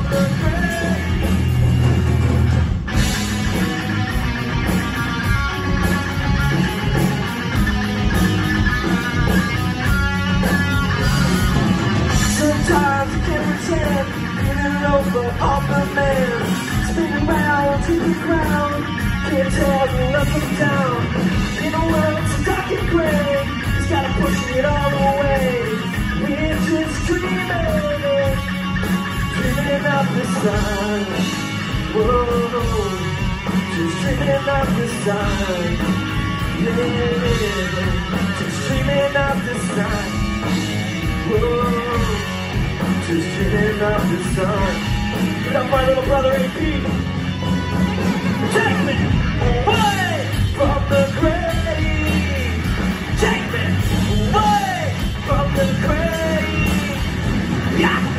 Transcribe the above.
the grave. Sometimes you can pretend feeling over off the man, spinning round to the ground. Can't tell you up and down. In a world so dark and gray, just gotta push it all away. We're just dreaming, dreaming of the sun. Whoa, just dreaming of the sun. Yeah, just dreaming of the sun. Whoa, just dreaming of the sun. Get up my little brother AP. Take me away from the grave. Take me away from the grave. Yeah.